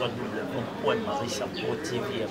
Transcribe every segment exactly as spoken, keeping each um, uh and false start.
w point marisha pro T V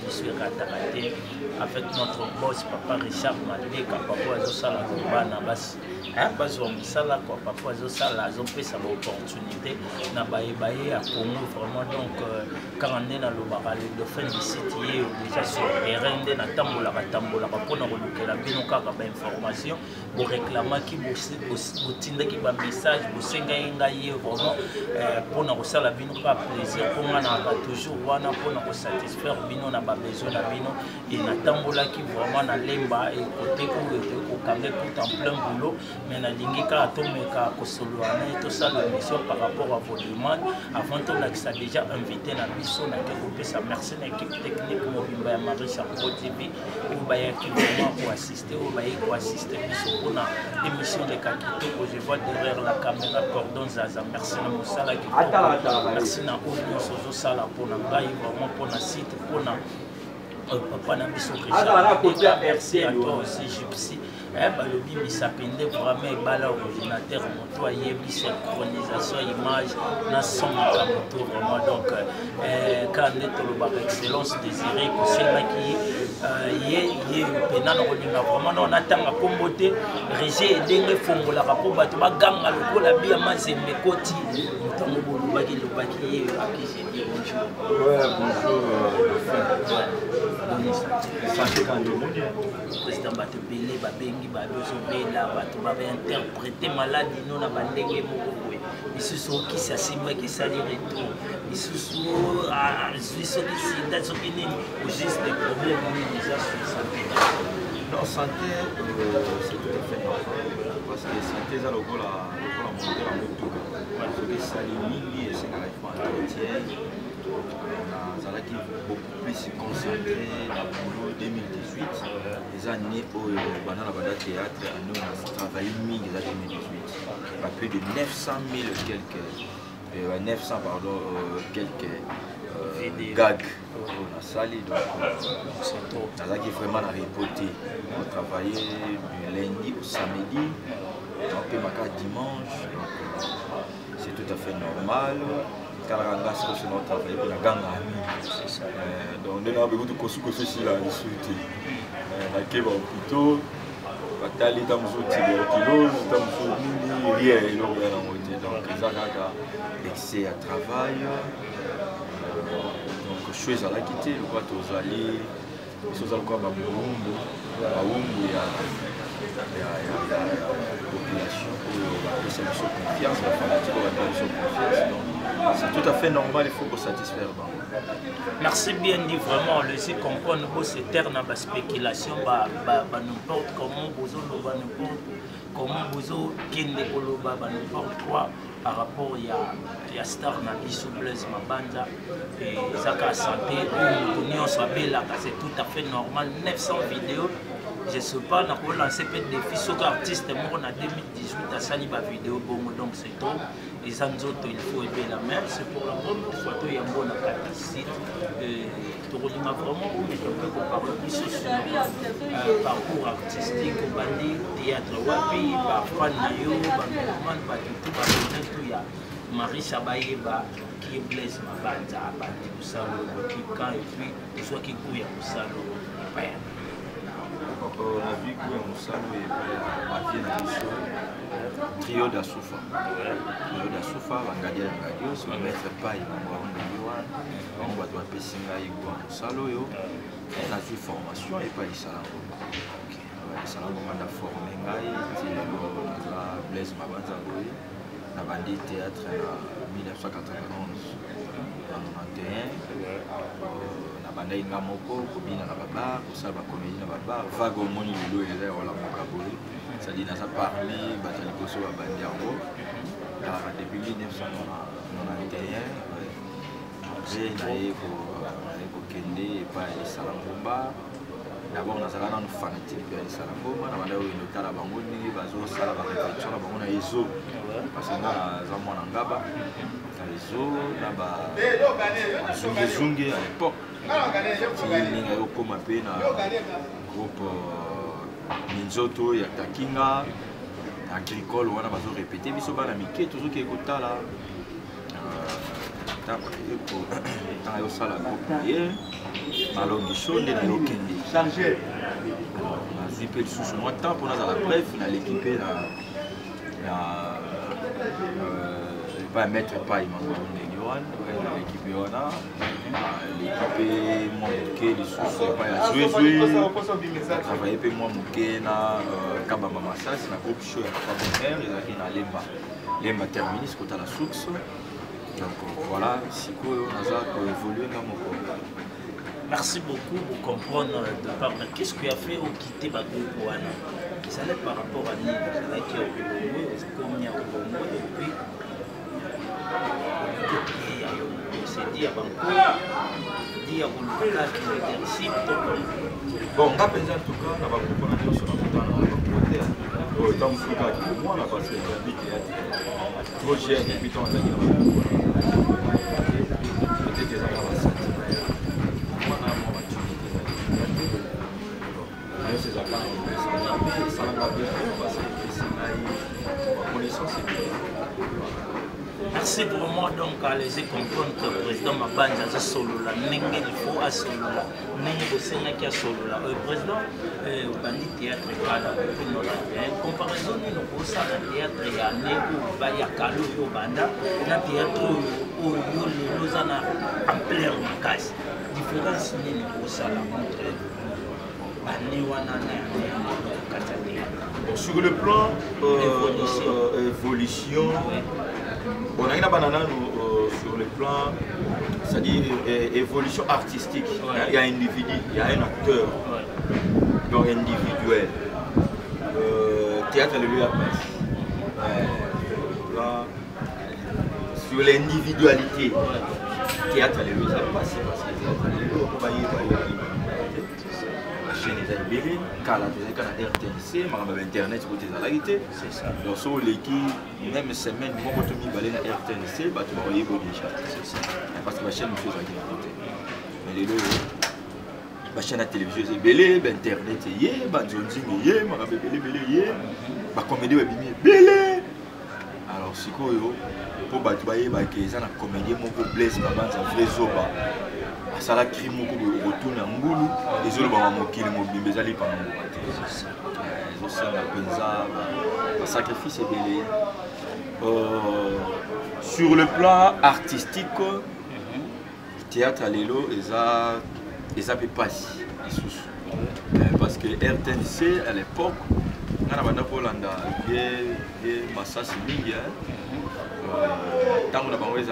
avec notre boss Papa Richard Maleka. Papa Azosala Gobana Bas. Bazwa misala quoi papa azosala azopesa ba opportunité na baebaye à Congo vraiment donc quand on est dans le baral de fin du site hier déjà sur terrain na tambola batambola pona kolukela bino kaka ba information bo réclamer ki bo botinda ki ba message bo senga inga hier vraiment pona kosala bino ka plaisir pona na toujours wana pona ko satisfaire bino na ba besoin na bino et na tambola ki vraiment na lemba et côté ko kanga tout en plein boulot. Mais na lingika atomeka kosoloana et tout ça l'émission par rapport à vos demandes avant tout on a déjà invité na biso na ke sa merci na équipe technique mobimba ya Marisha Pro T V ou ba ya qui vraiment pour assister ou ba pour assister biso pour na émission de Kakito que je vois derrière la caméra Cordon Zaza merci na mosala ki merci na Oyo Sozo sala pour na ngai vraiment pour na site pour na papa na biso Richard merci à toi aussi Gypsy. Eh ben le bim il s'appelle vraiment et bah l'ordinateur moto yebi synchronisation image na son moto vraiment donc quand on est le bar excellence désiré que c'est là qui yé yé pena na kolinga vraiment on attend à comboter régie et dengue fongo la rapport bato ba ganga le ko la bia mazembe koti mutango bolu baki le baki yé aki j'ai dit bonjour ouais bonjour bonjour santé quand le président bato belé ba bengi ba beso bela bato ba interpréter malade non na bandenge moko boye isusu ki sa simba ki sa li retour isusu ah isusu ki si dazo kinini au juste des problèmes déjà sur santé. Non santé c'est tout à fait normal parce que santé ça le la le monter en moto parce que ça les mingi et c'est la réforme entretien qui beaucoup plus concentré dans le boulot deux mille dix-huit les années où pendant la bande théâtre nous avons travaillé mille les années deux mille dix-huit plus de neuf cent mille quelques euh, neuf cents pardon euh, quelques euh, gags on a sali donc euh, qui vraiment à reporter on travaillait du lundi au samedi on peut marquer dimanche donc euh, c'est tout à fait normal. Karanga c'est notre travail pour la gang donc on a besoin de construire que ceci là insulté la keba plutôt batali tam zoti de kilo tam zoti rien et donc on a monté donc ça kaka excès à travail donc chose à la quitter le quoi aux alliés ils sont encore ba bumbu ba bumbu ya ya ya population pour c'est une confiance la fanatique va donner son confiance donc c'est tout à fait normal, il faut qu'on satisfaire. Merci bien dit, vraiment, on le sait comprendre que c'est terre dans la spéculation, n'importe comment, n'importe comment, n'importe quoi, par rapport à la star Nabiso Blaise Mabanda et Zaka Santé, c'est tout à fait normal, neuf cents vidéos. Je ne sais pas, on a lancé peut-être des défis, surtout artistes, en deux mille dix-huit, à sali ma vidéo, donc c'est trop. Les autres, il faut aider la main, c'est pour la première fois qu'il y a un bon site. Tu relis vraiment où je peux parler plus sur le parcours artistique, au bandit, théâtre, wapi, par fan nayo, par mouvement, par tout, par tout, il y a Marie Chabaye, qui est Blaise Mabanda, qui est quand et puis, tout soit qui couille à Moussalo. On a vu que Moussalo est à Vienne trio d'Asoufa. Trio d'Asoufa, Vangadia Vangadio, si on ne met pas, il va avoir un million. On va doit payer Singaïgo à Moussalo. On a fait formation et pas les salariés. Les salariés ont formé Ngaï, Blaise Mabanda, on a vendu théâtre en mille neuf cent quatre-vingt-onze. En quatre-vingt-onze. Bandai ngamoko kobina na baba kosala ba comédie na baba vague moni lelo eza wala mokaboli ça dit na sa parmi batali koso ba bandi yango depuis mille neuf cent quatre-vingt-onze j'ai naé ko ko kende pa esala ngomba d'abord na sala na fanatique ya esala ngomba na banda oyo notala bango ni bazo sala ba répétition na bango na ezo parce que na za mwana ngaba na ezo na ba zunge zunge à l'époque il y a comme un peu na groupe Minzoto ya Takinga agricole on a besoin répéter biso bana mike toujours qui écoute là ntango yosala groupe ye nalongi show nde nayokende nazwi mpe lisusu mwa temps mpo nazala bref naleki mpe na pas mettre pas imangwa ndenge wana naleki mpe wana naleki mpe mwa moke lisusu epai ya zwezwe travaille mpe mwa moke na kabamba masasi na groupe show ya papa bonheur ezalaki na lemba lemba terminus kotala source. Donc voilà, sikoyo naza koévoluer nga moko. Merci beaucoup pour comprendre de part qu'est-ce qui a fait au quitter ba groupe wana. Ça allait par rapport à nous, ça qui au Congo, comme il y a au Congo depuis c'est dit à Banco, dit à Buluka qui est leadership. Bon, on a besoin en tout cas na ba groupe wana nyonso na kotana na côté. Oh, tant fuka qui moi na parce que j'habite trop jeune et puis tant là peut-être ça va ça. Moi na moi maturité là. Mais c'est ça quand ça va bien parce que c'est la connaissance c'est merci vraiment donc à laisser comprendre que le président Mabanja a solo la n'engage il faut à solo la n'engage au Sénat qui a solo la le président au bandit théâtre kala pour nous la comparaison nous pour ça le théâtre ya né ou ba ya kalo yo banda na théâtre au yo les lozana en plein casse différence ni pour ça la montre ani wana na katani sur le plan euh, évolution on a une banane euh, sur le plan, c'est-à-dire euh, évolution artistique. Ouais. Il y a un individu, il y a un acteur, ouais. Donc individuel. Euh, théâtre Alléluia passe. Euh, là, sur l'individualité, ouais. Théâtre Alléluia ça passe parce que théâtre Alléluia, on va y aller. chaîne est libérée, car la deuxième canal R T N C, ma internet pour tes alarités. C'est ça. Donc sur l'équipe, même semaine, moi quand tu m'y balais à R T N C, bah tu vas voyer déjà. C'est ça. Parce que ma chaîne me fait ça qui est côté. Mais les deux, ma chaîne à télévision c'est belé, bah internet c'est yé, bah Johnson c'est yé, ma rabé belé belé yé, bah comédie ouais bimé belé. Alors si quoi yo, pour bah tu voyais bah que ça la comédie mon coup blesse, ma bande ça vrai zoba. Ça la crime mon coup retourne en boulot, les autres bah mon kill mon bimé ça les pas mon côté. Les autres ça la penza, le sacrifice est belé. Euh, sur le plan artistique, théâtre à l'élo, ils n'avaient pas si. Parce que R T N C à l'époque, on a eu tant qu'on a tourné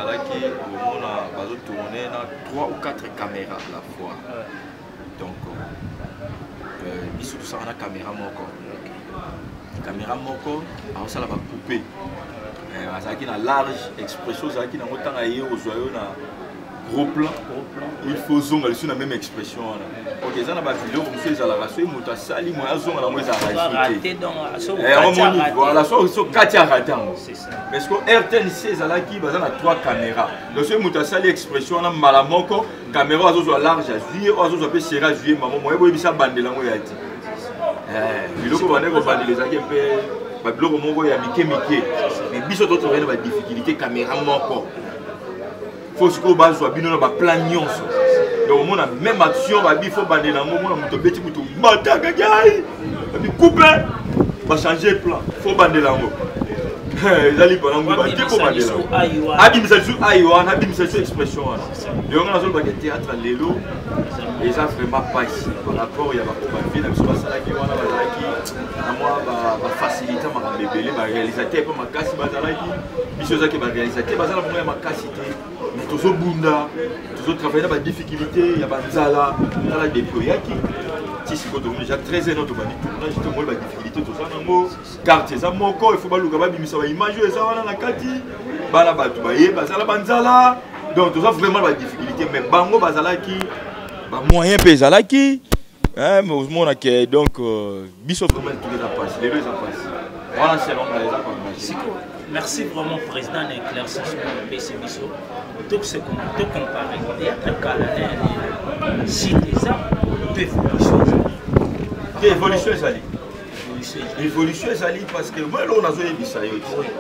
trois ou quatre caméras à la fois. Donc, il y a tout ça, on a caméra moko. Caméra moko, alors ça va couper. Il y a une large expression, il y a un gros plan. Il faut zonger sur la même expression. Ok, ça n'a pas de vidéo, comme ça, la race, il y a sali, moi, zonger la moins arrêté. Voilà, sur Katia Ratam. Mais ce que R T N C, il y a trois caméras. Donc, si il y a sali expression, on a malamoko, caméra, on a large à juillet, on a serré à juillet, maman, moi, il y a bande la moitié. Il y a des bande les aguets. Bah bloc mongo ya mike mike mais biso d'autres rien ba difficulté caméra moko faut que ba soit bino ba plan nyonso donc on a même action ba bi faut bander na mo na moto beti moto mataka gai ba bi couper ba changer plan faut bander la mo ezali ba ngo ba te ko bander la abi misasu ayo na abi misasu expression wana donc on a zo ba théâtre lelo et ça vraiment pas ici par rapport il y a ba vie na biso ba sala ki wana ba ki moi va faciliter ma bébé ma réalisateur pas ma casse bazalaki biso zaki ba réalisateur bazala pour ma capacité mais toujours bunda toujours travailler dans la difficulté il y a banzala dans la déployaki si c'est quand on déjà très énorme ba tournage tout moi ba difficulté tout ça nango carte ça moko il faut ba luka ba bimisa ba image ça wana na kati bala ba to ba ye bazala banzala donc tout ça vraiment ba difficulté mais bango bazalaki ba moyen pezalaki. Hein, mais on a que donc biso vraiment tous les passes, les deux ont passé. Voilà c'est long les gens. Merci vraiment président d'éclaircissement de P C Biso. Tout ce qu'on peut comparer théâtre calanais si déjà deux évolutions. Des évolutions ali. Évolution ali parce que moi là on a joué bisayo.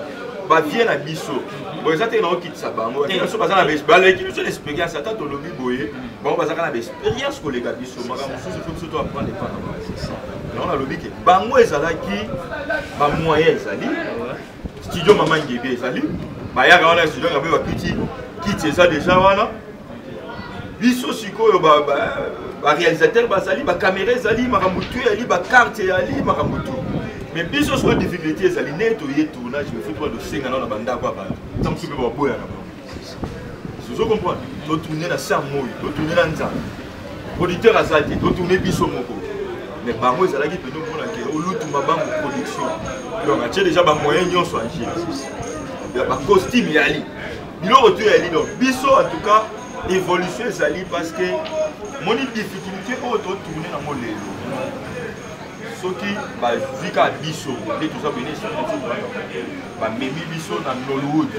bavie na biso boye eza te na okitisa bango biso baza na baleki biso l'expérience ata tolobi boye bango bazaka na baexpérience koleka biso makambo mosusu fo biso to apprendre epa na bango yango nalobi ke bango ezalaki bamoyen ezali studio mama ngebi ezali bayaka wana studio ngabe bakiti kiti eza deja wana biso sikoyo baréalisateur bazali bacaméra ezali makambo tu ezali bacarte ezali makambo tu mais biso sikoyo difficulté ezali nde toye tournage mefuti wana tosenga nao na bandako ya bato ta mosusu mpe baboya na bango ozo comprendre totourne na sa moi totourne na nzambe auditeur aza te totourne biso moko mais bango ezalaki pene omonake olutuma bango production donc atie déjà bamoyen nyonso en jeu bacostume yali biloko to yali donc biso en tout cas évolution ezali parce que moni difficulté oyo totourne nango lelo soki bazwi kaka biso nde toza bene bamemi biso na Nollywood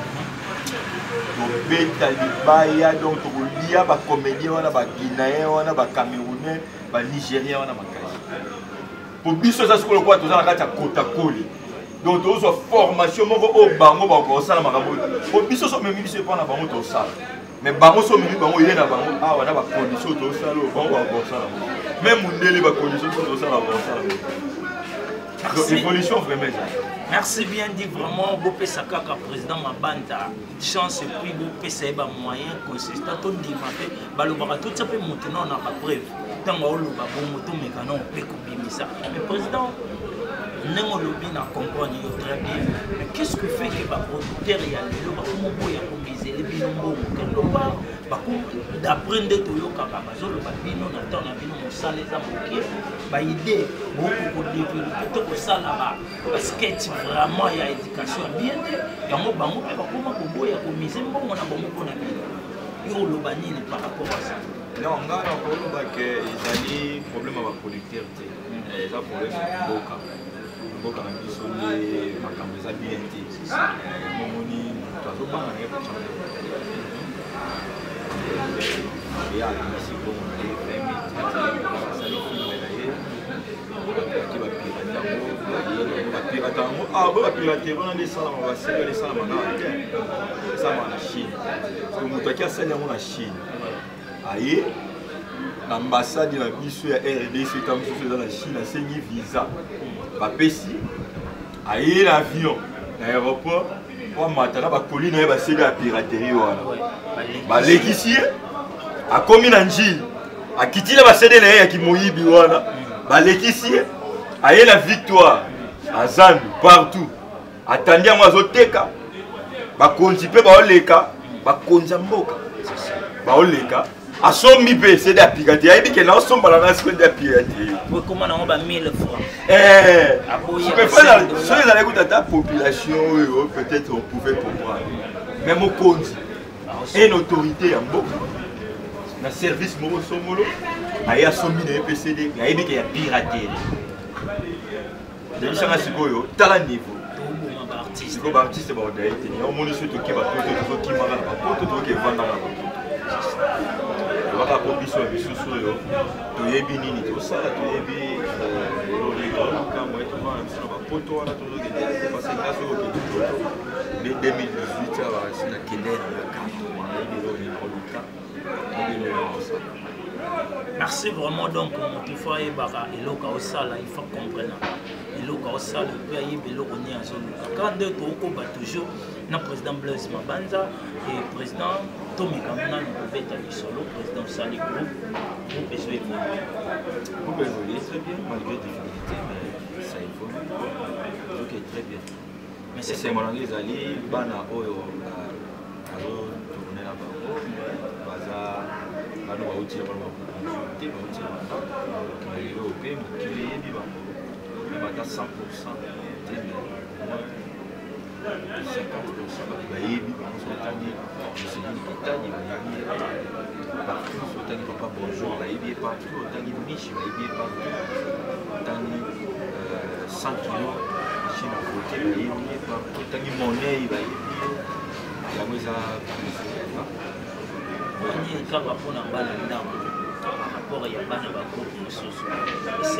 tobeta libaya donc tokolia bacomédien wana baguinéen wana bacamerounais banigérien wana makasi po biso eza sikoyo lokola toza na kati ya kotakoli donc tozwa formation moko oyo bango bakosala makambo po biso so omemi biso epa na bango tosala mais bango so omemi bango ye na bango awa na bacondition tosala oyo bango bakosala même mundele bacondition tosala bakosala donc évolution vraiment ezali. Merci bien dit vraiment, Bopesa Kaka, président Mabanda, chance et puis Bopesa Eba moyen consistant, on dit ma balobara tout ça peut monter non na preuve. Tant que on ba bon moto mécano on peut combiner ça. Mais président Nengo lobby na comprendre très bien. Mais qu'est-ce que fait que ba producteur ya le ba comme boya comme les les binombo quelque part ba d'apprendre to yo kaka ba zo le ba bino na temps na bino mosala za mokie ba idée beaucoup pour développer to ko sala ba parce que vraiment ya éducation bien ya mo ba mo pe ba kuma ko boya ko mise mbongo na bomo ko na bino yo lo ba nini par rapport à ça. Non, on a un problème que ils ont problème avec producteur te ils ont problème boka boka na biso ni makambo za bien te momoni tazo bana ne ko chamba ya ni siko mo ne femi ça le film là ye qui va pirater ngo va pirater ngo ah ba pirater on a des salles on va serrer les salles maintenant ça va en Chine parce que mutaki asali ngo na Chine aye l'ambassade de la biso ya R D C comme ça dans la Chine a signé visa bapesi aye l'avion na aéroport pour matana ba colline ya ba sega piraterie wana balekisi akomi na njili akitile ba sede na ya kimoyibi wana balekisi aye la victoire azandu partout atandi yango azoteka bakonzi pe baoleka bakonza mboka baoleka asombi pe c'est de piraterie ayebi ke na osomba la ngasi de piraterie comment na ba mille fois eh je peux faire sur les allez écouter ta population peut-être on pouvait comprendre même au konzi une autorité en mboka na service moko somolo aye asombi na P C D ayebi ke ya piraterie de sanga sikoyo tala niveau siko ba artiste ba odaye te ni omoni surtout ki ba poto to ki mara ba poto to ki vanda ba baka ko biso biso soyo to yebi nini to sala to yebi lo le to ka mo to ma biso ba poto wana to ke de parce que grâce au de deux mille dix-huit ça va c'est la kende na ka yebi lo ni ko luka yebi lo merci vraiment donc mon fois et baka eloka osala il faut comprendre eloka osala pe yebi eloko ni azoluka quand de to ko ba toujours na président Blaise Mabanda et président Tommy Kamuna nous beta du solo président Sali Group pour besoin pour évoluer très bien malgré difficulté mais ça évolue ok très bien mais c'est mon anglais ali bana oyo alo tourner na bango baza bano ba uti ba te ba uti ba lelo pe mokili yebi bango bata cent pour cent te cinquante pour cent bayebi bango sotani Joseline Kitani bayebi partout sotani papa bonjour bayebi partout otani Michi bayebi partout otani cent kilos machine à côté bayebi partout otani monnaie bayebi yango eza oni kaka mpona bana ndambo par rapport ya bana bagroupe mosusu esengami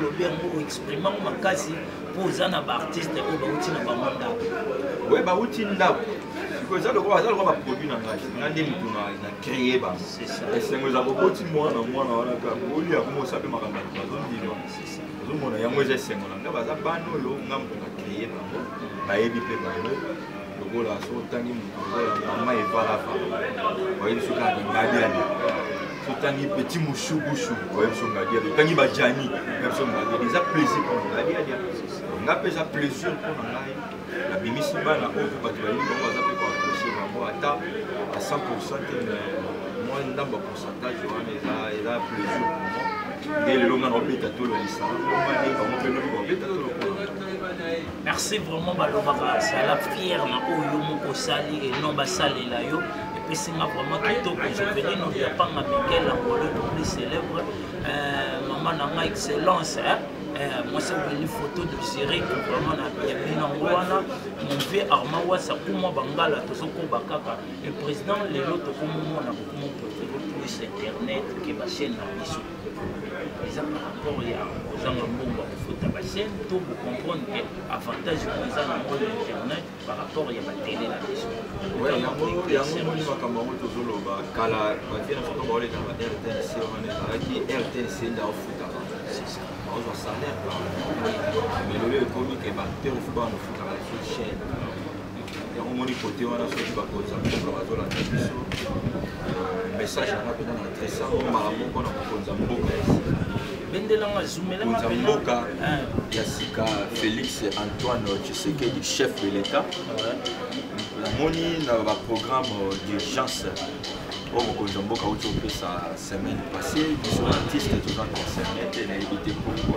olobi yango exprime yango makasi mpo oza na baartiste oyo bauti na bango ndako. Oui, bauti ndako eza lokola aza lokola baproduit na ngai nga nde motu na créé bango esengo eza bokoti mwana mwana wana kaka olia komosa mpe makambo bazondima ozomona yango eza esengo na nga baza bana oyo nga motu na créé bango bayebi mpe bango lokola so otangi motu ozola mama evarafa oyebi so kaka ngadiali so otangi petit mushukushu oyebi so ngadiali otangi bajani oyebi so ngadiali eza plaisir mpona ngadiali nga mpe eza plaisir mpona ngai nabimisi bana oyo mpe bato bayebi bango baza mpe koapprécie bango ata à cent pour cent te mwa ndambo ya pourcentage wana eza plaisir pour moi nde lelo nga naobeta tolo lisanga omane bango mpe lobi baobeta tolo mpona. Merci vraiment balobaka sala fier na oyo moko osali enon basalela yo epesinga vraiment kitoko joveli nodiapanga Mikel Angolo le plus célèbre mama na nga excellence. Moi c'est une photo de Zurich vraiment na bien wana mon vieux Armand Wassa kuma bangala tozoko bakaka le président lelo tokomo na beaucoup préféré plus internet que ba chaîne na biso les par rapport ya ozanga mbongo kufuta ba chaîne to vous comprendre que avantage comme ça na internet par rapport ya ba télé na biso ouais yango yango ni makambo tozoloba kala ba télé na photo ba ole na R T N C on est qui R T N C na ofuta c'est ça on va salaire mais le lieu économique est battu au football au foot à la chaîne et on monte côté on a sorti ba koza pour la zone de biso message na pe na très ça on mara moko na koza mboka bendelanga zoomela koza mboka ya sika Félix Antoine Tshisekedi chef de l'état la moni na ba programme d'urgence au Mboka où tu as fait sa semaine passée, ils sont artistes tout en concernés, et n'a évité pourquoi.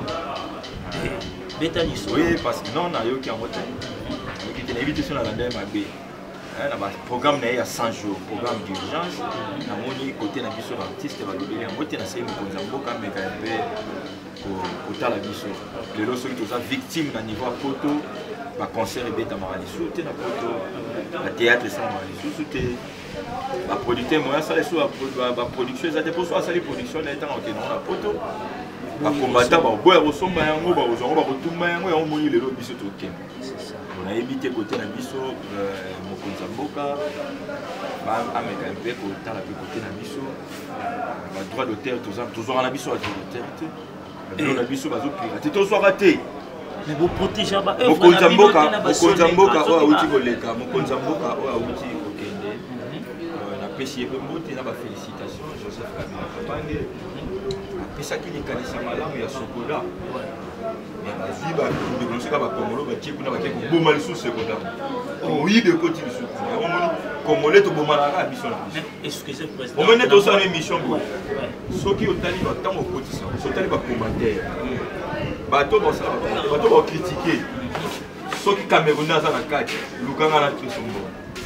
Oui, parce que non, on a eu qui en retard. On a évité sur la landais Mabé. Un programme il y a cent jours, programme d'urgence. On a mis côté d'un biseau artiste, on va lui dire, on va essayer de faire Mboka, mais quand même, au tal à biseau. Les lots sont tous victimes à niveau photo. Le concert est bête à Maralisou, tu es dans le théâtre sans Maralisou, tu es la producteur, moi, ça les sous la production, ça dépend soit ça les productions, les temps ok non la photo, la combattant, bah boire au son, bah on va aux gens, on va retourner, on va mourir les lobbies sur tout le on a évité côté la biso, mon compte Mboka, bah avec un peu côté la côté la biso, bah droit d'auteur, toujours en la biso, droit d'auteur, la biso, bah tu t'es toujours raté. Mais vous protégez pas. Mokonza Mboka, Mokonza Mboka, oa uti koleka, Mokonza Mboka, oa uti kokende. Na pesi ebe mbote na ba félicitations Joseph Kabila Kabange. Pesa ki likanisa malamu ya Sokola. Mais bazwi ba de konsoka ba Kongolo ba tie kuna ba tie ko boma lisu Sokola. Oui de côté lisu. On moni Congolais to boma na biso na biso. Excusez président. On mène to sa émission ko. Soki otali ba tango kotisa, sotali ba commentaire. Bato ba sala bato ba critiquer soki Camerounais aza na kati lukanga na trisombo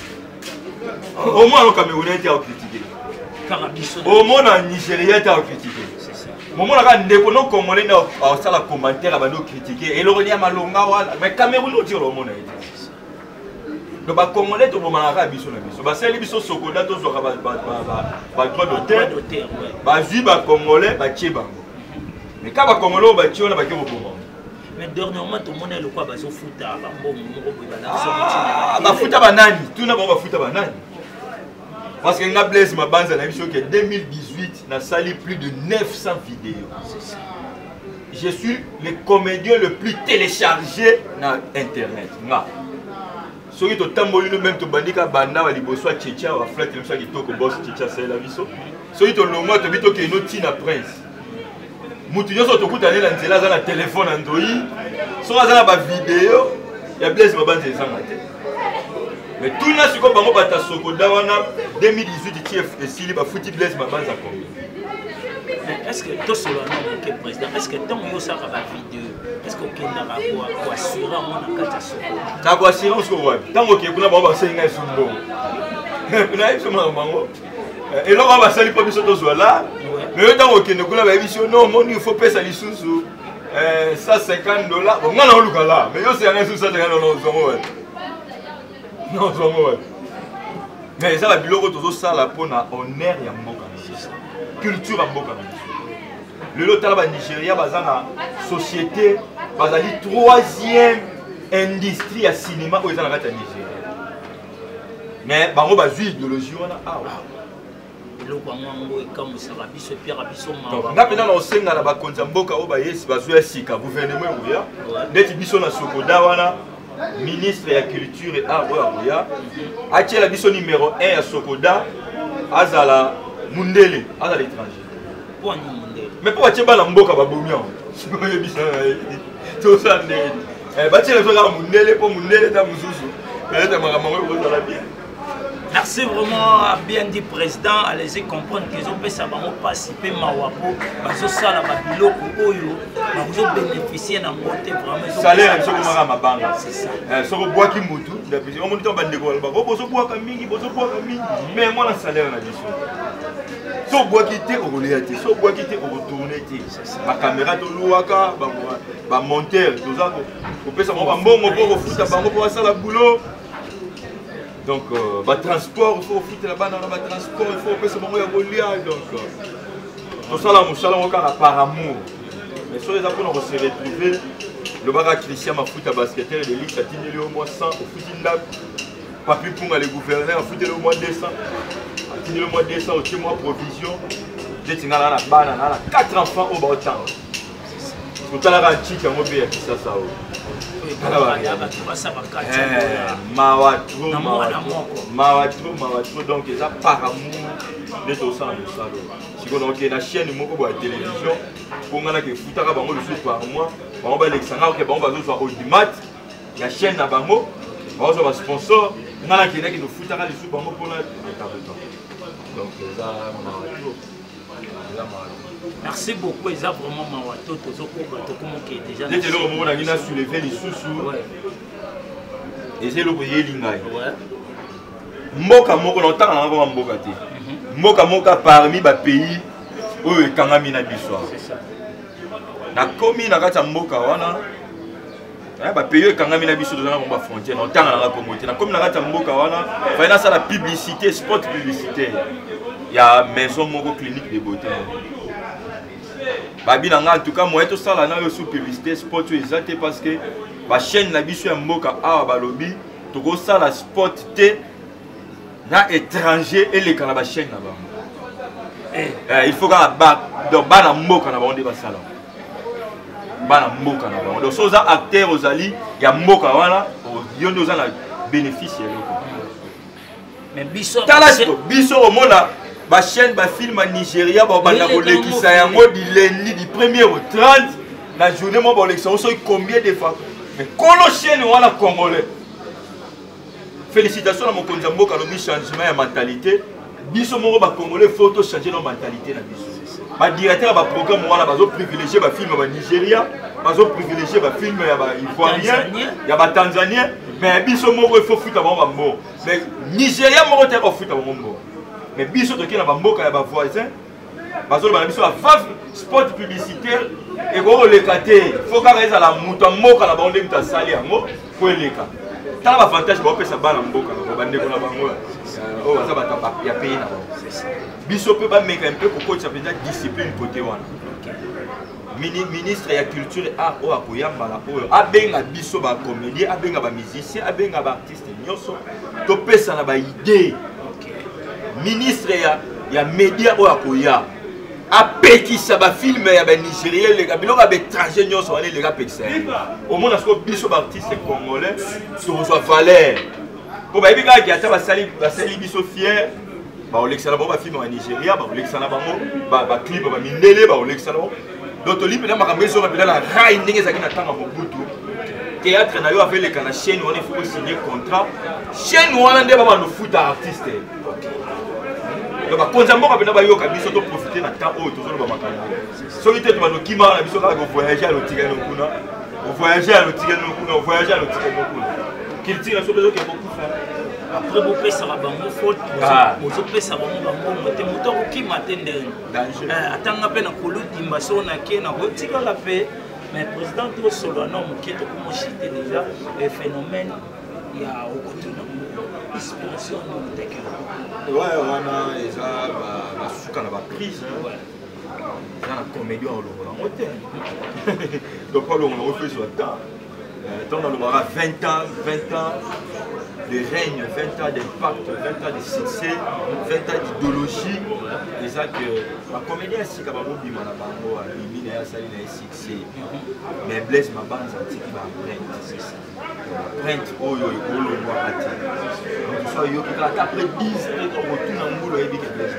au moins le Camerounais était à critiquer au moins na Nigeria était à critiquer moment la ndeko no Congolais na sala commentaire ba no critiquer et le renia malonga wala mais Camerounais au tiro mona été donc ba Congolais to bomana ka biso na biso ba sali biso sokoda to zo ba ba ba droit d'auteur ba vi ba Congolais ba tie bango. Mais quand on a un peu de mais dernièrement, tout le monde est le quoi, ils ont foutu à ah, bah foutu à banani, tout le monde va foutu à banani. Parce que nga Blaise ma bande a émission que deux mille dix-huit n'a sali plus de neuf cents vidéos. Je suis le comédien le plus téléchargé dans internet. Nga. Soki to tamboli même to bandika banda wa liboso tchétcha wa flat comme ça qui toko boss tchétcha c'est la biso. Soki to longo to bito ke no tina prince. Mutu nyoso tokutana na nzela za na téléphone Android so aza na ba vidéo ya Blaise Mabanje ezanga te mais tout na siko bango bata sokoda wana deux mille dix-huit T F esili ba futi Blaise Mabanje akomi. Est-ce que to solo na ke président est-ce que tant yo saka ba vidéo est-ce que okenda ba ko assurer mona kata soko ta ko assurance ko wapi tant que kuna bango ba senga esumbo kuna iso mona bango et là on va salir pas biso to là. Mais tant que nous avons émission, non, il faut payer ça sous cent cinquante dollars. Bon, on a le cas là, mais c'est rien sous cent cinquante dollars. Non, non, mais ça va bien que tout ça là pour na honneur ya mboka. Culture ya mboka. Le tala ba Nigeria baza na société bazali troisième industrie ya cinéma oyo eza na kati ya Nigeria. Mais bango bazwi idéologie wana awa. Eloko yango ekamusaka biso Pierre biso mawa. Nga pena na osenga na bakonzi ya mboka oyo bayesi bazwi ya sika gouvernement oyo ndeti biso na Sokoda wana ministre ya culture et art oyo akoya atiela biso numéro un ya Sokoda azala mundele azala étranger. Mais pour acheter bana mboka babomi yango sikoyo yebisa tosala ndenge batiela biso kaka mundele mpo mundele ta mosusu peut-être makambo yango ekozala bien. Merci vraiment, bien dit président. Allez-y comprendre qu'ils ont fait ça, ils ont participé à Mawapo, ils ont ça là, ils ont bénéficié d'un côté vraiment. Salaire, ils ont ma banque. C'est ça. Ils ont bois qui moutou. On m'a dit on va décoller. Ils ont bois comme mini, ils ont bois comme mini. Mais moi, le salaire on a dit ça. Ils ont bois qui était au relais, ils ont bois qui était au retourné. Ma caméra de l'ouaka, ma monteur, tout ça. On peut savoir bon, on peut refuser, on peut faire ça la boulot. Donc, euh, bah, transport, il faut foutre là-bas dans le transport, il faut faire ce moment de liage. Donc, tout ça, là, on a encore par amour. Mais sur les appuis, on va se retrouver. Le bar à Christian m'a foutu à basketteur et les ligues, ça tient au moins cent, au foutu une dame. Papi Poum, les gouverneurs, a foutu le mois deux cents. A tenu le mois deux cents, au mois provision. J'ai tenu la banane, on a quatre enfants au bas au temps. Tout à l'heure, un chic, un mobile, qui ça, ça. Mawatro, mawatro, mawatro, donc ils ont par amour de tout ça. Si on a une chaîne de télévision, on a des foutara bango le soir par mois, on va l'extérieur que bango va jouer au dimat, la chaîne à bango, on va jouer sponsor, on a qui nous foutara le soir bango pour la table. Donc ça, mawatro. Merci beaucoup, ils ont vraiment mawato, tous qui est déjà. Dès que l'on a soulevé les sous-sous, et c'est le pays Lingaï. Moka Moka, longtemps on a Moka. Moka Moka parmi les pays où il y a Kangami na Bissau. Na komi na kata Moka wana, ba pays où Kangami na Bissau dans la frontière, longtemps on a communauté. Na komi na kata Moka wana, il y a la publicité, spot publicitaire. Il y a maison Mogo clinique de beauté. Babi nanga en tout cas moi tout ça là na sous publicité spot exact parce que la chaîne na biso ya mboka awa balobi to go ça la spot té na étranger et les kana ba chaîne na ba. Eh il faut que ba donc ba na mboka na ba onde ba sala. Ba na mboka na ba. Donc soza acteur ozali ya mboka wana yondo za na bénéfice ya loko. Mais biso biso au mona ba chaîne ba film en Nigeria ba banda kolekisa yango di lundi du premier au trente la journée mo ba kolekisa so combien de fois mais kolo chaîne wana congolais. Félicitations à mon konzi mboka lobi changement ya mentalité biso mo ba congolais photo changer nos mentalité na biso ba directeur ba programme wana bazo privilégier ba film ba Nigeria bazo privilégier ba film ya ba ivoirien ya ba tanzanien mais biso mo il faut futa ba mbo mais Nigeria mo te ko futa ba mbo. Mais biso toki na bamboka ya ba voisin bazolo bana biso va spot publicitaire et go lekate faut ka reza la muto mboka na bonde muta sali yango ko eleka tala ba avantage ba pesa bana mboka na ba ndeko na bango o baza ba tapa ya pays na biso pe ba meka un peu ko coach apenda discipline côté wana ministre ya culture et art o akoyamba la oyo abenga biso ba comédien abenga ba musicien abenga ba artiste nyonso to pesa na ba idée. Ministre ya ya média o akoya apekisa ba film ya ba Nigérien les biloko ba étranger nyonso wana les rapekisa au moins asko biso ba artiste congolais sur sa valeur pour ba bika ki ata ba sali ba sali biso fier ba olexana ba film ya Nigeria ba olexana bango ba ba clip ba mindele ba olexana donc lipe na makambo zo rapela la rai ndenge zaki na tanga mobutu théâtre na yo avec les kana chaîne on il faut signer contrat chaîne wana nde ba ba no foot artiste. Donc, quand on a profité de temps où tout le monde a voyager à l'autre, on voyager à l'autre, on voyager à l'autre. Qu'il tire sur les autres qui beaucoup fait. Après, vous pouvez savoir que faute, vous pouvez savoir que vous moteur qui m'attendait. Attends, à peine à Kolo, Dimbasso, Nake, Nabotika la paix. Mais le président de Solo, non, qui est comme cité déjà, le phénomène, il y a au côté de l'inspiration de ouais, on a déjà la crise. dans la comédie en l'on donc pas l'on refait sur le temps dans le mara vingt ans vingt ans de règne, vingt ans d'impact, vingt ans de succès, vingt ans d'idéologie. Et ça que la comédie ainsi qu'à Babou Bima la Bango, Mimi n'a pas eu succès. Mais Blaise ma bande ça qui va prendre, c'est ça. Prendre oh yo yo le voit à terre. Donc ça yo qui après dix ans on retourne en boulot et dit que Blaise.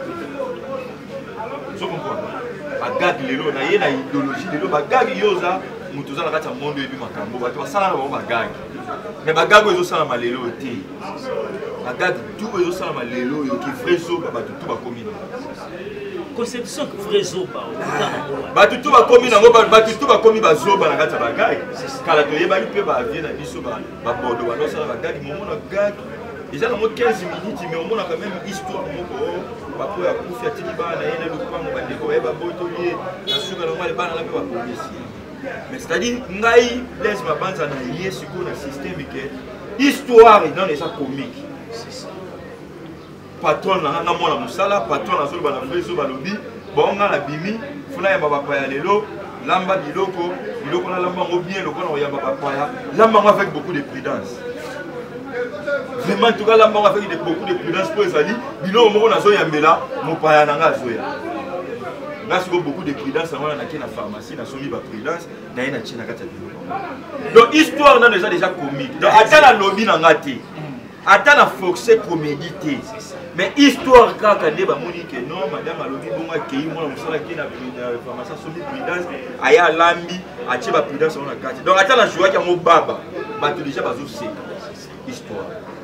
Je comprends. Bagag lelo na yé na idéologie lelo bagag yo za mutuza na kati ya monde ebi makambo bato basala na bagag. Mais bagag ezo sala malelo te. Bagag tout ezo sala malelo yo ki frezo ba bato tout ba commune. Conception que frezo ba. Bato tout ba commune ngo bato tout ba commune ba zoba na kati ya bagag. Kala to yeba lipe ba vie na biso ba ba bodo ba no sala bagag mo mona gag. Déjà dans quinze minutes mais on a quand même histoire moko bapo ya kufi atiki bana yena lupango ba ndeko yeba botolier na suka na ngale bana la pe ba polisi. Mais c'est-à-dire, ngai laisse ma bande en allié sur le système que histoire est dans les actes comiques. C'est ça. Patron na na mona musala, patron na solo bana frezo balobi, bonga na bimi, funa ya baba ya lelo, lamba biloko, biloko na lamba ngo bien loko na ya baba ya, lamba avec beaucoup de prudence. Vraiment en tout cas lamba avec beaucoup de prudence pour ezali, biloko moko na zo ya mbela, mo pa ya na nga zo ya. Là, il y a beaucoup de prudence, on a dans la pharmacie, on a soumis la prudence, on a une chaîne à quatre. Donc, l'histoire est déjà, déjà comique. Donc, attends la lobby dans la tête. Attends la force pour méditer. Mais l'histoire, quand on dit que non, madame a lobby, bon, accueilli, moi, on sera qui dans la pharmacie, on soumis prudence, il y a l'ambi, on a la prudence dans la carte. Donc, attends la joie qu'il y a mon baba, on déjà pas aussi histoire.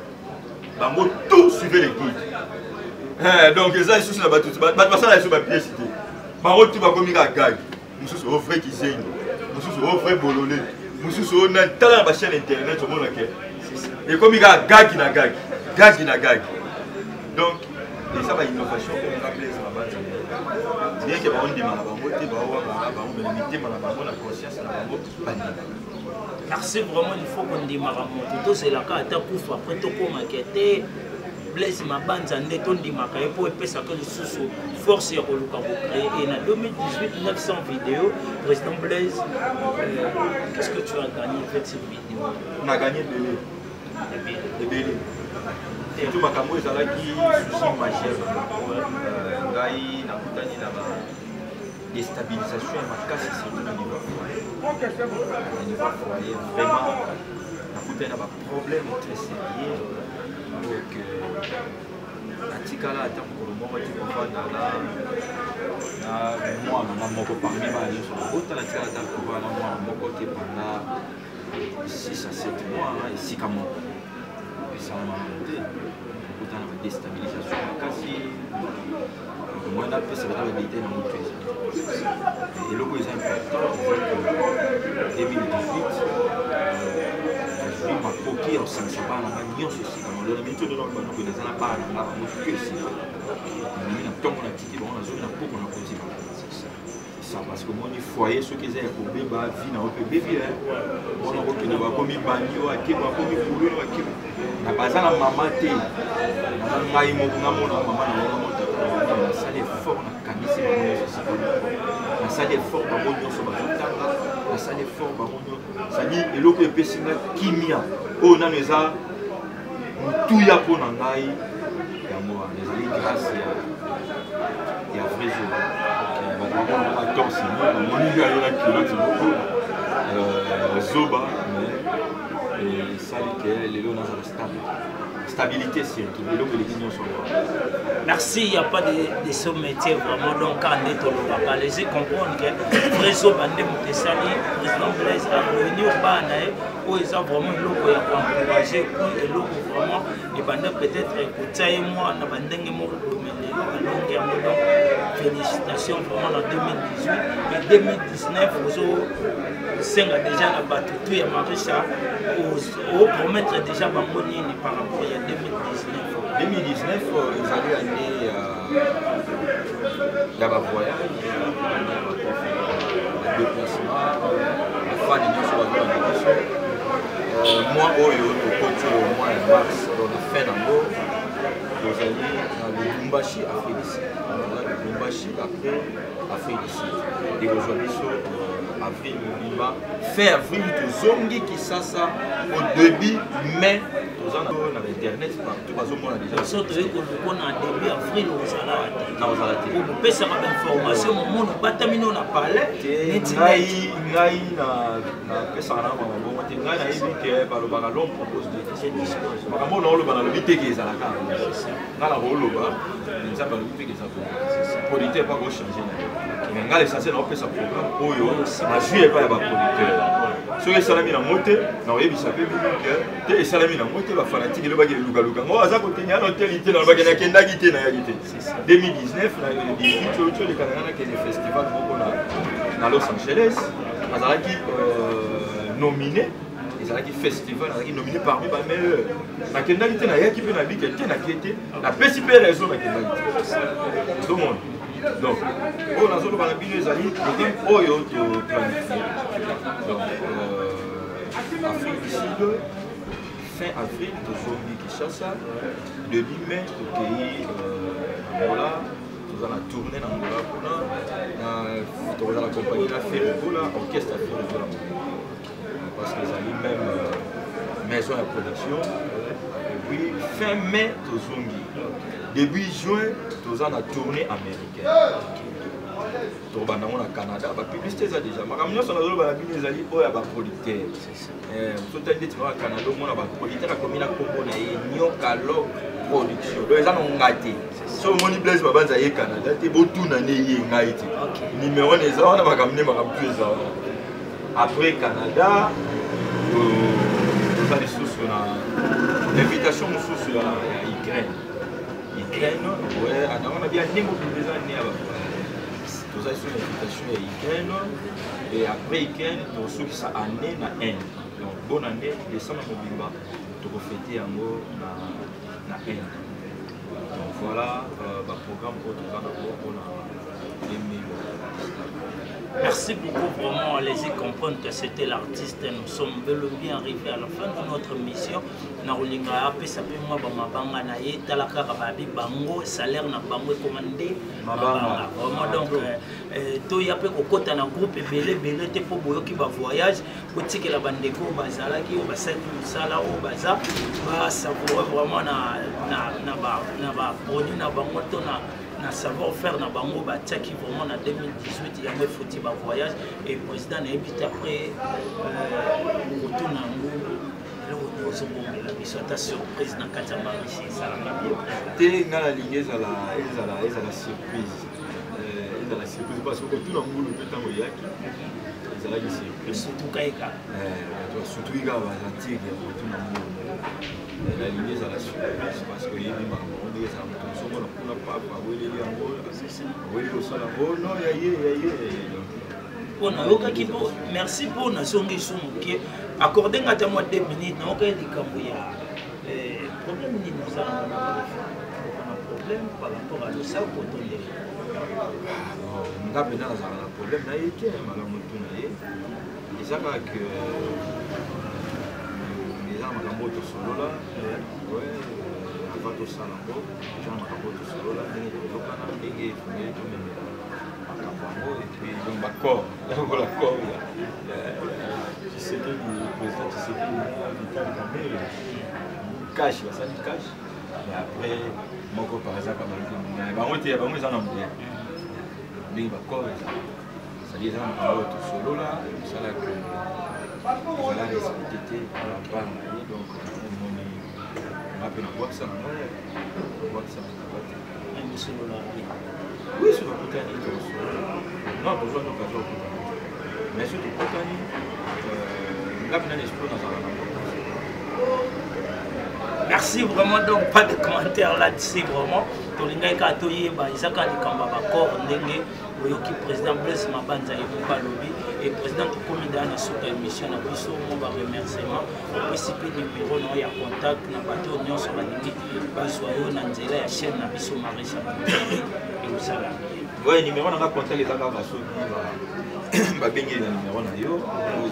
On tout suivre les guides. Donc, ça, c'est la battue. Maintenant, ça, c'est ma pièce. Maro tu vas comme il a gag, monsieur c'est au frère qui saigne, monsieur c'est au frère bololé, monsieur c'est au nan talent la chaîne internet au monde là et comme il a gag il a gag, gag il a gag. Donc et ça va innovation comme on appelle ça ma base. Bien que on dit ma bango te ba wa ma bango mais limiter ma bango la conscience la bango bani. Merci vraiment il faut qu'on dit ma bango c'est la carte à coup après tout comme enquêter. Blaise ma bande en détourne makaye pour épais que le sous force et créer et en deux mille dix-huit neuf cents vidéos président Blaise euh, qu'est-ce que tu as gagné avec cette vidéo? On a gagné Belé de Belé et tout makambo ezala qui souci majeur ngai na kutani na ba déstabilisation et makasi surtout au niveau foyer au niveau foyer vraiment na kutani na ba problème très sérieux. Donc, atikala ata mokolo moko ti kovanda na mwana na moko parmi bana nyonso otala tikala ata kovanda mwana moko te pendant six à sept mois esika moko esalama te okutana na badéstabilisation makasi moi napesa bata babité na motu eza eloko eza important eza deux mille dix-huit makoki osangisa bana nga nyonso esika malona mintu odo na banoko eza na bana nga motu ke esika mimi na ntongo na tiki bango nazoi na poko na kozima ça parce que moni foyer soki eza ya kobeba vi na ope bebi wana okokende bakomi bangi oyo ake bakomi kululu ake na baza na mama te naza ngai moko nga mona mama na ngo motaka nasali effort nakanisi bango nyonso esika nasali effort bango nyonso bazotanga nasali effort bango nyonso sali eloko epesi nga kimia oyo nano eza motuya mpo na ngai yango wana ezali grâce ya vrai jour batorsi bamoni ngai na kilote moko zoba esali ke lelo nazala stable stabilité surtout eloko eleki nyonso. Merci, il n'y a pas de, de ce métier vraiment donc quand on est au local. Les gens comprennent que Réseau Bandé Moutessani, président Blaise a réuni au Banae où ils ont vraiment l'eau à encourager et l'eau vraiment les bandits peut-être écouter moi na bandé mo donc félicitations vraiment en deux mille dix-huit et deux mille dix-neuf aux cinq déjà la battu tout et Marisha au promettre déjà Bamboni par rapport à deux mille dix-neuf. deux mille dix-neuf, ils allaient aller dans le voyage, le déplacement, la fin de notre moi, au côté au mois de mars, dans le fin d'ango, tozali na Lubumbashi Afrique du Sud. Lubumbashi après Afrique du Sud. Et aujourd'hui sur avril mobimba fin avril tozongi Kisasa au début mai tozana na internet partout bazomona déjà so toyei koluka na début avril ozala te na ozala te opesaka bainformation momono batamino na palais neti ngai ngai na napesaka na makambo te ngai nayebi ke balobaka l'homme propose de makambo na oloba nalobi te ke ezalaka ngai na kooloba nzambe alobi te ke ezalaka producteur epa kochange na ngai l'essentiel naopesa programme oyo nazwi epai ya baproducteur soki esalami na mo te naoyebisa mpe bino ke te esalami na mo te bafanatike elobaki elukaluka ngo aza kotenya ano teli te nalobaki nakendaki te nayaki te deux mille dix-neuf na dix-huit oyo tolekana nakende festival moko na Los Angeles nazalaki nominé ezalaki festival nazalaki nominé parmi bameilleur nakendaki te nayaki mpe nabike te nake te napesi mpe raison nakendaki te tomona donc oyo nazoloba na bino ezali programme oyo toplanifie donc Afrique du Sud fin avril tozongi Kinshasa début mai tokei Angola toza na tourné na Angola kuna toza na compagnie na Ferrogola orchestre Ferrogola parce que ezali même maison ya production et puis fin mai tozongi début juin toza na tournée américaine tobanda ngo na Canada bapublicité eza déjà makambo nyonso nazoloba na bino ezali oyo ya baproducteur sotali ndeti na Canada omona baproducteur akomi na kombo na ye Nyokalo production donc eza na ngai te so omoni Blaise Mabanza ye Canada te botuna ne ye ngai te numéro eza wana makambo nde makambo tu eza wana après Canada toza lisusu na invitation mosusu ya Ukraine Ukraine ouais anaona bien ndenge mobiliza ne ya toza sur l'invitation ya Ukraine et après Ukraine tosukisa année na Inde donc bonne année décembre mobimba tokofete yango na na Inde donc voilà ba programme oyo toza nango mpona deux mille. Merci beaucoup, vraiment, allez-y comprendre que c'était l'artiste. Nous sommes bel et bien arrivés à la fin de notre mission. Narulinga ape sape moi ba mabanga na ye talaka babi bango salaire na bango commandé mabanga. Vraiment donc to ya pe kokota na groupe belé belé te po boyo ki ba voyage kotiki la bandeko bazala ki ba sala sala o baza ba savoir vraiment na na na ba na ba produit na bango to na na savoir faire na bango ba taki vraiment na deux mille dix-huit il y a même foutu ba voyage et président na habite après retour na ngulu le retour la bisota surprise na katamba ici ça la bien te ngala lingeza la ezala ezala surprise euh ezala surprise parce que tout na ngulu petango yaki ezala ki surprise surtout kaika euh surtout iga ba antique tout na ngulu la lingeza la surprise parce que yebi makambo ndeza mutu songo na kuna papa weleli yango weli osala bono ya ye ya ye on a yoka ki po merci pour na songi sumu ki accorder ngata moi deux minutes na oka likambo ya eh problème ni nous avons un problème par rapport à ça au tonde ngabe na za na problème na yeke malamu tu na ye ezaka que eza makambo to solola ouais bato salango jana makambo to solola ndenge tokana ndenge fungeli to memela makambo et puis donc bakor donc la corps je sais que le président tu sais que vital camel cash ça dit cash mais après moko par exemple ba bango te bango za na mbia ndenge bakor ça dit ça makambo to solola sala que voilà respecté la part donc après le bois ça le bois ça même sur le oui sur le côté non besoin d'occasion mais sur le côté là maintenant l'exploit dans la merci vraiment donc pas de commentaires là-dessus vraiment tolinga katoye ba isaka likamba ba corps ndenge oyoki président Blaise Mabanza yebuka lobi et président komi dans suka émission na biso mo ba remerciement opesipe numéro no ya contact na bato nyonso balingi bazwa yo na nzela ya chaîne na biso Marisha et usala ouais numéro na contact les aka baso ba ba bengi na numéro na yo vous affiche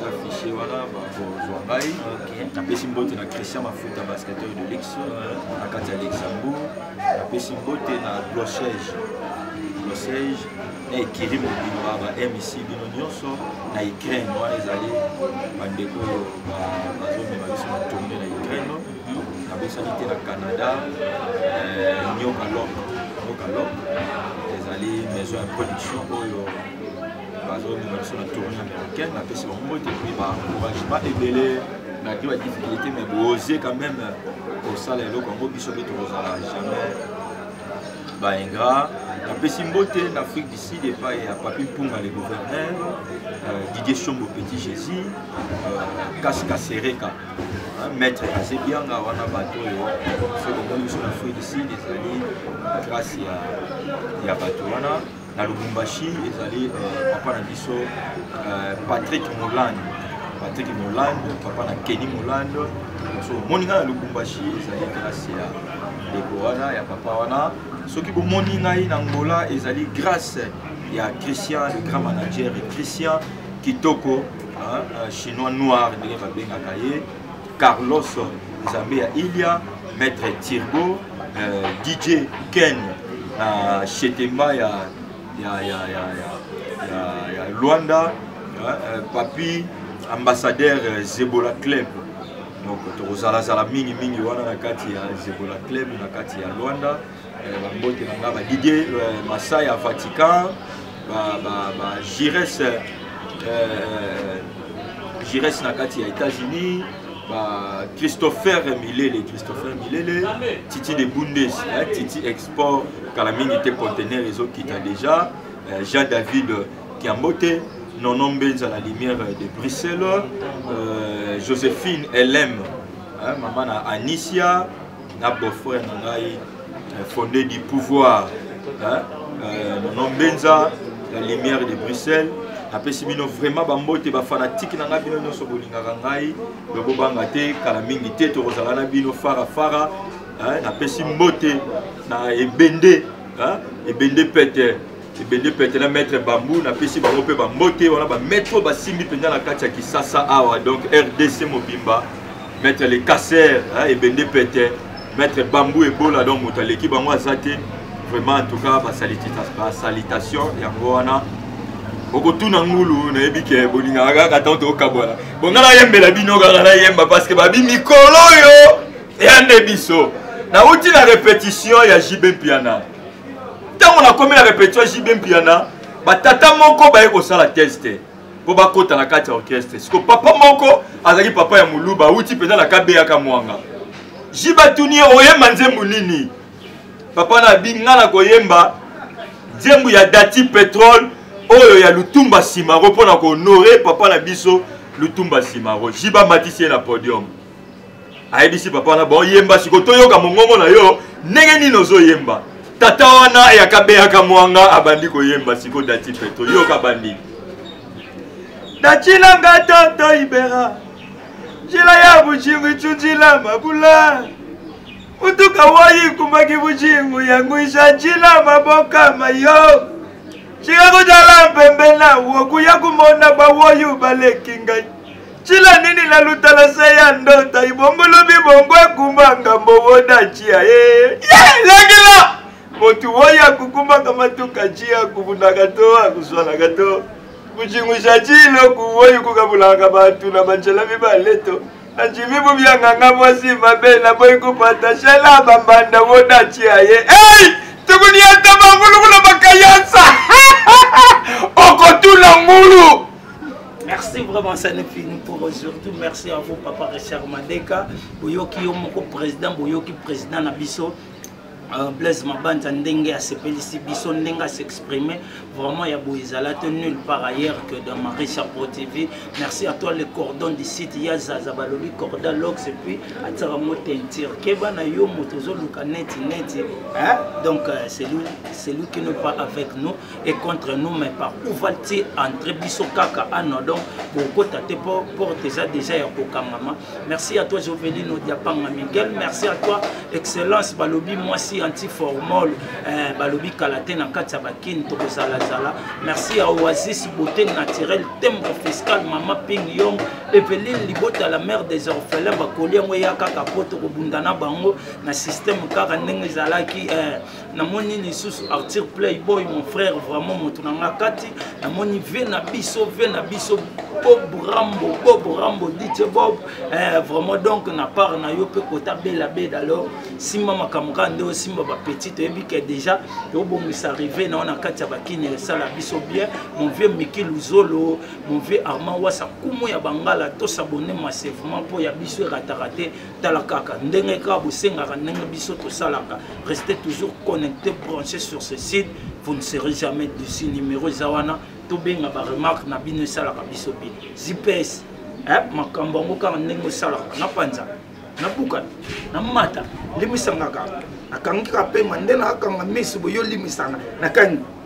marché wana bakozwa ngai napesi mbote na Christian Mafuta basketteur de l'X na kati ya Luxembourg napesi mbote na Blochège Blochège na ekiri mobimba ba M C bino nyonso na Ukraine wana ezali bandeko oyo bazomema biso na tourne na Ukraine nabosani te na Canada Nyoka Lock Nyoka Lock ezali maison ya production oyo bazomema biso na tourne américaine napesi bango mbote puis baencouragement ebele malgré la difficulté mais oser quand même kosala eloko yango biso mpe tokozala jamais baingrat napesi mbote na Afrique du Sud epai ya Papi Mpunga le gouverneur Didier Chombo Petit Jésus Kasika Sereka maître Azebianga wana bato oyo soki omoni biso na Afrique du Sud ezali grâce ya bato wana na Lubumbashi ezali papa na biso Patrick Moland Patrick Moland papa na Kenny Moland so moninga na Lubumbashi ezali grâce ya ndeko wana ya papa wana soki bomoni ngai na Angola ezali grâce ya Christian le grand manager Christian Kitoko chinois noir ndenge babengaka ye Carlos Nzambe ya Ilia maître Tirgo D J Ken na Chetemba ya ya ya ya ya Luanda Papi ambassadeur Zebola Club donc tozala zala mingi mingi wana na kati ya Zebola Club na kati ya Luanda bambote na ngaba Didier Masai ya Vatican ba ba ba Gires Gires na kati ya États-Unis ba Christopher Milele Christopher Milele Titi de Bundes Titi Export Kalamini te conteneur les autres qui t'a déjà Jean David Kiambote Nonon Benza la lumière de Bruxelles euh, Joséphine L M hein, maman na Anicia na beau-frère nangai fondé du pouvoir hein, euh, Nonon Benza la lumière de Bruxelles napesi bino vraiment bambote ba fanatique na ngabino nyonso bolingaka ngai bobanga te kala mingi te tokozala na bino fara fara hein, napesi mbote na ebende hein, ebende pete ebende pete na maître bambou napesi bango pe bambote wana ba maître basimbi penza na kati ya Kisasa awa donc R D C mobimba maître le casser hein, ebende pete maître bambou ebola donc moto aleki bango azate vraiment en tout cas ba salutation yango wana okotuna ngulu na ebike bolinga kaka tanto okabwana bongala yembela bino kaka na yemba parce que babi mikolo yo yande biso na uti na répétition ya J B Piana tango na komi na répétition J B Piana batata moko baye kosala test po bakota na kati ya orchestre siko papa moko azali papa ya muluba uti pena na kabeya ka mwanga jiba tuni oyemba nzembu nini papa na binga na koyemba nzembu ya Dati Petrol oyo ya Lutumba Simaro pona ko honorer papa na biso Lutumba Simaro jiba matisi na podium ayebisi papa na bon yemba siko toyoka mongongo na yo ndenge nini ozo yemba tata wana ya kabeya ka mwanga abandi ko yemba siko Dati Petrol yoka bandi Dachila ngatoto ibera jila ya buchingu chunjila mabula utuka wayi kumaki buchingu yangu isha jila maboka mayo chika kujala mpembe na woku ya kumona bawoyu balekinga chila nini la lutala seya ndota ibongolo bibongwe kumbanga mbowoda chia ye ye lagila motu woya kukumbanga matuka chia kubunagato akuswanagato buchingu chachilo kuwoyu kukabulanga batu na banchela bibaleto na chimibu byanganga mwasi mabena boy kupata shela bambanda woda chia ye hey tukunia tabangulu kula bakayansa okotula ngulu. Merci vraiment, ça n'est fini pour aujourd'hui. Merci à vous, Papa Richard Mandeka. Boyoki Yomoko, président, Boyoki, président Nabiso. Blaise Mabanta Ndenge a s'épélissi, Bisson Ndenge a s'exprimer. Vraiment, il y a Bouizalate nulle part ailleurs que dans Marie Chapeau T V. Merci à toi, le cordon du site. Il y a Zazabaloli, Corda Lox, et puis à Taramo Tentir. Kebana Yo Motozo Lukaneti Neti. Donc, c'est lui, c'est lui qui n'est pas avec nous et contre nous, mais par où va-t-il entrer Bisso Kaka Ano. Donc, beaucoup de portes déjà déjà à Pokamama. Merci à toi, Jovelino Diapanga Miguel. Merci à toi, Excellence Balobi, moi aussi. antiformol eh, balobi kalate na kati ya bakini tokozalazala. Merci à Oasis Beauté Naturelle Tempo Fiscal Mama Ping Yong Eveline Libota la mère des orphelins bakoli yango ya kaka poto kobundana bango na système kaka ndenge ezalaki eh, namoni lisusu Arthur Playboy mon frère vraiment moto na kati namoni ve na biso ve na biso Bob Rambo Bob Rambo D J Bob eh, vraiment donc na part na yo pe kota bela beda alors simba makamka nde simba ba petite ebi que déjà yo bongisa arrivé na ona kati ya bakini sala biso bien mon vieux Miki Luzolo mon vieux Armand Wasa kumu ya bangala to s'abonner massivement pour ya biso ratarate talakaka ndenge ka bosenga ndenge biso to salaka restez toujours connectés branchés sur ce site vous ne serez jamais dessus numéro zawana to benga ba remarque na bino salaka biso bi zps eh makambo ngo ka ndenge salaka na panza na buka na mata limisanga ka akangi ka pe mandena akanga mesi boyo limisanga na kangi